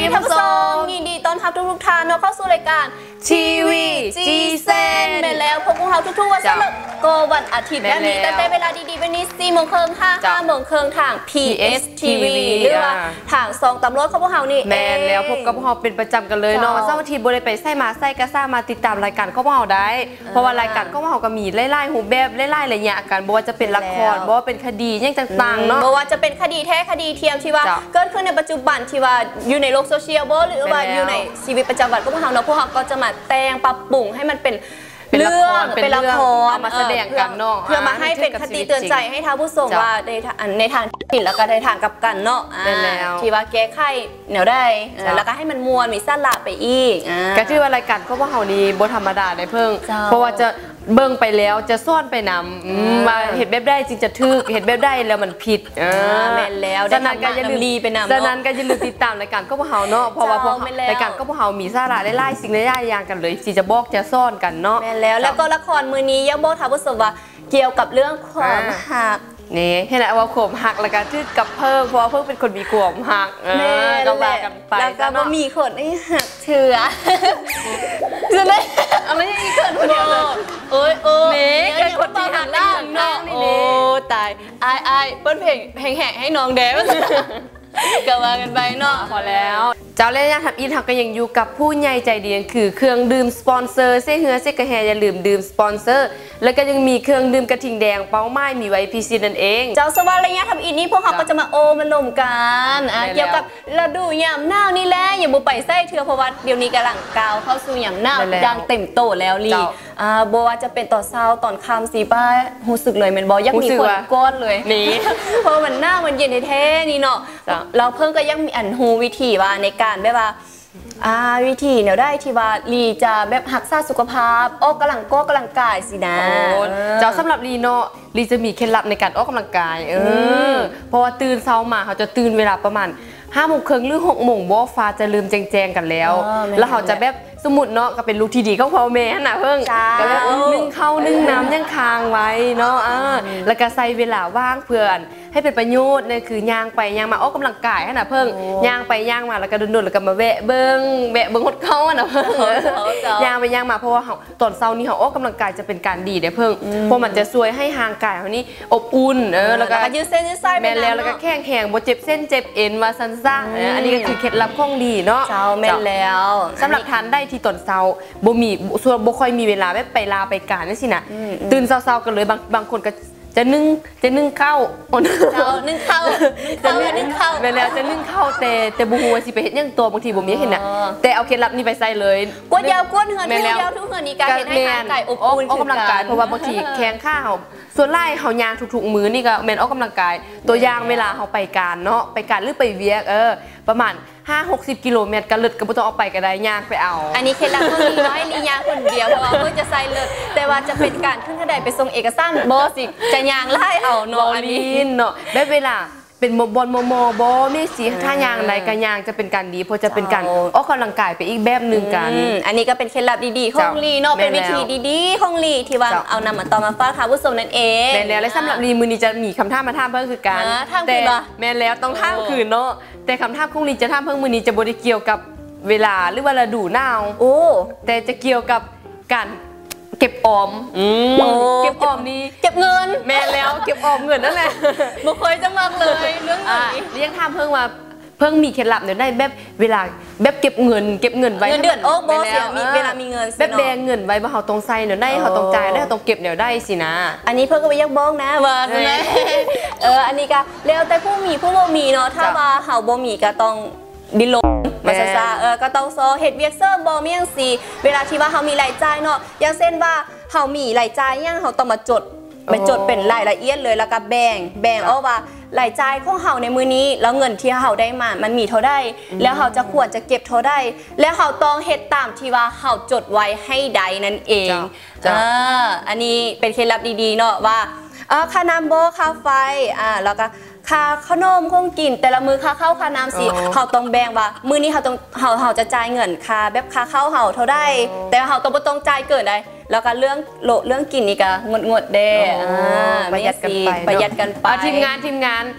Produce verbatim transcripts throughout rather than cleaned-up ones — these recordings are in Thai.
ท่านผู้ชมยินดีต้อนรับทุกทุกท่านเข้าสู่รายการทีวีจีเซนไปแล้วพบกับเราทุกๆวันศุกร์โกวันอาทิตย์แบบนี้ตั้งแต่เวลาดีๆวันนี้สี่โมงครึ่งห้าห้าโมงครึ่งทาง พี เอส ที วี หรือว่าทางซองตำรวจของพวกเรานี่แมนแล้วพบกับพวกเราเป็นประจำกันเลยเนาะเสาร์อาทิตย์บริไปไส้มาไส้กระซ่ามาติดตามรายการของพวกเราได้เพราะว่ารายการของพวกเราก็มีไล่ๆหูแบบไล่ๆอะไรอย่างกันบ่ว่าจะเป็นละครบ่ว่าเป็นคดียังต่างๆเนาะบ่ว่าจะเป็นคดีแท้คดีเทียมที่ว่าเกิดขึ้นในปัจจุบันที่ว่าอยู่ในโลกโซเชียลบ่หรือว่าอยู่ในชีวิตประจำวันของพวกเราเนาะพวกเราก็จะมาแต่งปรับปรุงให้มันเป็นเรื่องเป็นละครเอามาแสดงกันเนาะเพื่อมาให้เป็นคติเตือนใจให้ท่านผู้ชมว่าในในทางผิดแล้วก็ในทางกลับกันเนาะที่ว่าแก้ไขแนวได้แล้วก็ให้มันมวลมีสาระไปอีกก็ชื่อว่ารายการของพวกเรานี่บ่ธรรมดาได้เพิ่งเพราะว่าจะเบิ่งไปแล้วจะซ่อนไปนำมาเห็นแบบได้จริงจะทึกเห็นแบบได้แล้วมันผิดแม่นแล้วฉะนั้นก็อย่าลืมรีไปนำฉะนั้นก็อย่าลืมติดตามรายการก็พวกเราเนาะเพราะว่าพวกรายการก็พวกเรามีสาระไล่ๆสิ่งไล่ๆอย่างกันเลยสิจะบอกจะซ่อนกันเนาะแม่นแล้วแล้วก็ละครมื้อนี้ยังบอกท่านผู้ชมว่าเกี่ยวกับเรื่องความหักนี่เห็นไหมว่าข่มหักแล้วก็ชื่อกับเพิ่งเพราะว่าเพิ่งเป็นคนมีข่มหักแม่ก็ว่ากันไปแล้วก็บ่มีคนไอ้หักเถื่อจะได้เอาไม่ใช่อีกคนคนเดียวเลยโอ้ยโอ้เมฆเป็นคนที่หักล่างน้องโอ้ตายไอ้ไอ้เปิ้ลเพลงเพลงแหกให้น้องเด้ก็ว่ากันไปเนาะพอแล้วเจ้าเล่นยาทำอินทักก็ยังอยู่กับผู้ใหญ่ใจดีคือเครื่องดื่มสปอนเซอร์เซ่เฮือเซ่กระแฮอย่าลืมดื่มสปอนเซอร์แล้วก็ยังมีเครื่องดื่มกระทิงแดงเป้าไม้มีไว้พีซีนั่นเองเจ้าสวัสดิ์ระยะทำอินนี้พวกเขาก็จะมาโอมาลมกันเกี่ยวกับฤดูยามหนาวนี่แหละอย่าบุไปไส้เถื่อเพราะว่าเดี๋ยวนี้กำลังกาวเข้าสู่ยามหนาวดังเต็มโตแล้วลีอ่าบัวจะเป็นต่อเช้าตอนค่ำสีป้ารู้สึกเลยเหมือนบอยักมีคนก้อนเลยนี่เพราะมันหน้ามันเย็นแท้ๆนี่เนาะเราเพิ่งก็ยังมีอันฮูวิธีว่าในการแบบว่าอ่าวิธีแนวได้ที่ว่าลีจะแบบรักษาสุขภาพออกกำลังก็กำลังกายสินะเจ้าสำหรับลีเนาะลีจะมีเคล็ดลับในการออกกำลังกายเออเพราะว่าตื่นเช้ามาเขาจะตื่นเวลาประมาณห้าโมงครึ่งหรือหกโมงบ่ฟ้าจะลืมแจงๆกันแล้วแล้วเขาจะแบบสมุดเนาะก็เป็นลูกที่ดีของพ่อแม่น่ะเพิ่งก็แบบนึ่งข้าวนึ่งน้ำยังค้างไว้เนาะอ่าแล้วก็ใส่เวลาว่างเพื่อนให้เป็นประโยชน์นั่นคือย่างไปย่างมาออกกำลังกายน่ะเพิ่งย่างไปย่างมาแล้วก็โดนๆแล้วก็มาแวะเบิ้งแวะเบิ้งหดเขาน่ะเพิ่งย่างไปย่างมาเพราะว่าตอนเช้านี้เขาออกกำลังกายจะเป็นการดีเด้เพิ่งเพราะมันจะช่วยให้ห่างกายเขานี่อบอุ่นเออแล้วก็ยืดเส้นยืดไส้แม่แล้วแล้วก็แข็งแข็งบ่เจ็บเส้นเจ็บเอ็นว่าสั้นซ่าอันนี้ก็คือเคล็ดลับของดีเนาะเช้าแม่แล้วสำหรับทานได้ที่ตอนเช้าบ่มีส่วนบ่ค่อยมีเวลาแบบไปลาไปการนั่นสินะตื่นเช้าๆกันเลยบางบางคนก็จะนึ่งจะนึ่งข้าวเช้านึ่งข้าวจะนึ่งข้าวไปแล้วจะนึ่งข้าวแต่แต่บ่ฮู้ว่าสิไปเฮ็ดหยังตัวบางทีบ่มีเห็นน่ะแต่เอาเคล็ดลับนี้ไปใส่เลยกวดยาวกวดเหือนที่ยาวทุกเหือนนี้การเฮ็ดให้ร่างกายอบอุ่นออกกำลังกายเพราะว่าบางทีแข้งขาเฮาส่วนไล่เฮายางทุกๆมื้อนี่ก็แม่นออกกำลังกายตัวอย่างเวลาเฮาไปการเนาะไปการหรือไปเวียกเออประมาณห้าหกสิบกิโลเมตรก็เลิศก็บ่ต้องเอาไปก็ได้ย่างไปเอาอันนี้เคล็ดลับเพิ่นมีน้อยลีย่างคนเดียวเพราะว่าเพิ่นจะใส่เลิศแต่ว่าจะเป็นการขึ้นกระไดไปส่งเอกสารบ่สิจะย่างไล่เอาเนาะอันนี้เนาะได้เวลาเป็นบอลโมโมบอมีสีท่ายางใดกันยางจะเป็นการดีเพราะจะเป็นการออกกำลังกายไปอีกแบบหนึ่งกันอันนี้ก็เป็นเคล็ดลับดีๆของลีเนาะเป็นวิธีดีๆของลีที่ว่าเอานำมาต่อมาฝากท่านผู้ชมนั่นเองแม่แล้วและสำหรับลีมือนี้จะมีคำท่ามาท่าเพิ่มคือการแต่แม่แล้วต้องท่าคืนเนาะแต่คำท่าของลีจะท่าเพิ่มมือนี้จะบริเกี่ยวกับเวลาหรือว่าฤดูหนาวโอ้แต่จะเกี่ยวกับการเก็บออมเก็บออมนี้เก็บเงินแม่แล้วเก็บออมเงินนั่นแหละบ่เคยจะมากเลยเรื่องนี้เรียกท่าเพิ่งมาเพิ่งมีเคล็ดลับเดี๋ยวได้แบบเวลาแบบเก็บเงินเก็บเงินไว้เงินเดือนโอ้โบเสียมีเวลามีเงินแบบแบ่งเงินไว้ว่าเขาตรงใส่เดี๋ยวได้เขาตรงจ่ายได้เขาตรงเก็บเดี๋ยวได้สินะอันนี้เพิ่งก็ไปยักบ้องนะว่าใช่ไหมเอออันนี้ก็แล้วแต่ผู้มีผู้โบมีเนาะถ้าว่าเขาโบมีก็ต้องดิลงมาซาซาเออก็ต้องโซเฮ็ดเวียกเซอร์บอมีอย่างสีเวลาที่ว่าเขามีรายจ่ายเนาะอย่างเช่นว่าเขามีรายจ่ายอย่างเขาต้องมาจดไปจดเป็นรายละเอียดเลยแล้วก็แบ่งแบ่งเอาว่ารายจ่ายของเขาในมือนี้แล้วเงินที่เขาได้มามันมีเท่าใดแล้วเขาจะควรจะเก็บเท่าใดแล้วเขาต้องเฮ็ดตามที่ว่าเขาจดไว้ให้ใดนั่นเองอ่าอันนี้เป็นเคล็ดลับดีๆเนาะว่าเออค่าน้ำโบค่าไฟอ่าแล้วก็ค่าขนมคงกินแต่ละมือค่าเข้าค่าน้ำสิเขาต้องแบ่งว่ามือนี้เขาต้องเขาเขาจะจ่ายเงินค่าแบบค่าเข้าเขาเท่าใดแต่เขาต้องบ่ต้องจ่ายเกินได้แล้วก็เรื่องโลเรื่องกินนี่ก็งดงดเด้ประหยัดกันไปประหยัดกันไปทีมงานทีมงาน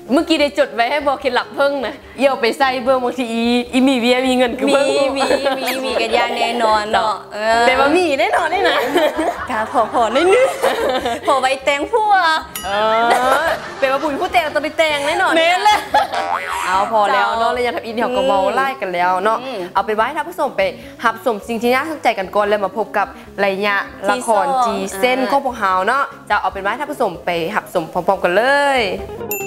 เมื่อกี้ได้จดไว้ให้บอกเคล็ดลับเพิ่งนะเยี่ยวไปใส่เบอร์บางทีอีอีมีเวียมีเงินคือมีเพิ่งมีมีมีกันอย่างแน่นอนเนาะเออแต่ว่ามีแน่นอนได้นะกาพอพอนิดนึงพอไว้แตงพัวเออเป็นว่าปุ๋ยผู้แต่งต้องไปแต่งแน่นอนเน้นเลยเอาพอแล้วเนาะเลยอยากทำอินเดียก็เบาไล่กันแล้วเนาะอืมเอาไปไว้ท่านผู้ชมไปหับสมสิ่งที่น่าสนใจกันก่อนแล้วมาพบกับไรยะละครที่สองจีเส้นอ่าของพวกเฮาเนาะจะเอาเป็นไว้ท่านผู้ชมไปหับสมพร้อมๆกันเลย